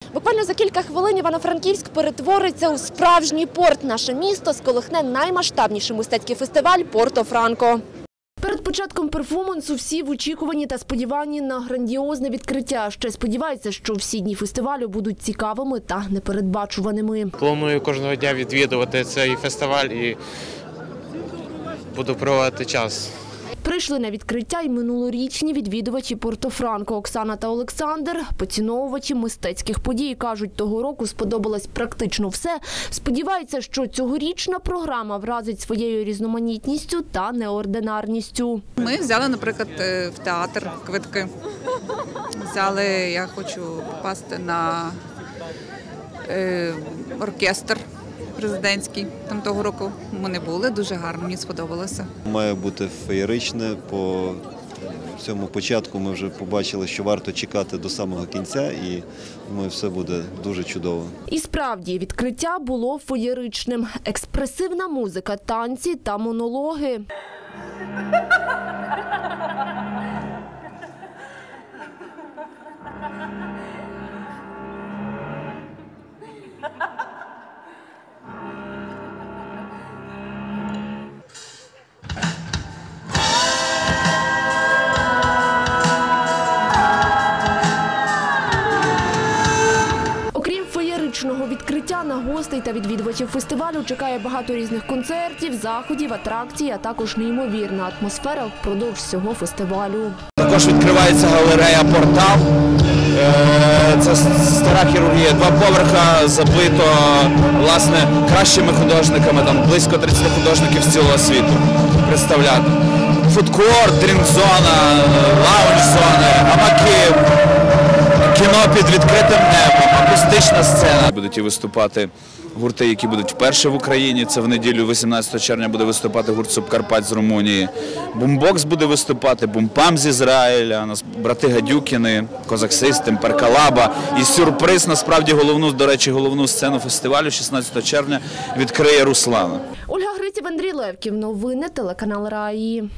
Буквально за кілька хвилин Івано-Франківськ перетвориться у справжній порт. Наше місто сколихне наймасштабніший мистецький фестиваль «Порто-Франко». Перед початком перформансу всі в очікуванні та сподіванні на грандіозне відкриття. Ще сподіваються, що всі дні фестивалю будуть цікавими та непередбачуваними. Планую кожного дня відвідувати цей фестиваль і буду проводити час. Прийшли на відкриття й минулорічні відвідувачі «Порто-Франко» Оксана та Олександр. Поціновувачі мистецьких подій. Кажуть, того року сподобалось практично все. Сподіваються, що цьогорічна програма вразить своєю різноманітністю та неординарністю. Ми взяли, наприклад, в театр квитки. Взяли, я хочу попасти на оркестр президентський. Там того року ми не були, дуже гарно, мені сподобалося. Має бути феєричне. По цьому початку ми вже побачили, що варто чекати до самого кінця, і думаю, все буде дуже чудово. І справді, відкриття було феєричним. Експресивна музика, танці та монологи. Феєричного відкриття на гостей та відвідувачів фестивалю чекає багато різних концертів, заходів, атракцій, а також неймовірна атмосфера впродовж всього фестивалю. Також відкривається галерея «Портал». Це стара хірургія, 2 поверха, забито, власне, кращими художниками, там близько 30 художників з цілого світу представляти. Фудкорт, дрінк-зона, лаунж-зони, гамаки, кіно під відкритим небом, акустична сцена. Будуть і виступати гурти, які будуть вперше в Україні. Це в неділю, 18 червня, буде виступати гурт «Субкарпат» з Румунії. Бумбокс буде виступати, Бумпам з Ізраїля, брати Гадюкіни, Козак Систем, Перкалаба. І сюрприз, насправді, головну сцену фестивалю 16 червня відкриє Руслана. Ольга Гриців, Андрій Левків. Новини телеканал Раї.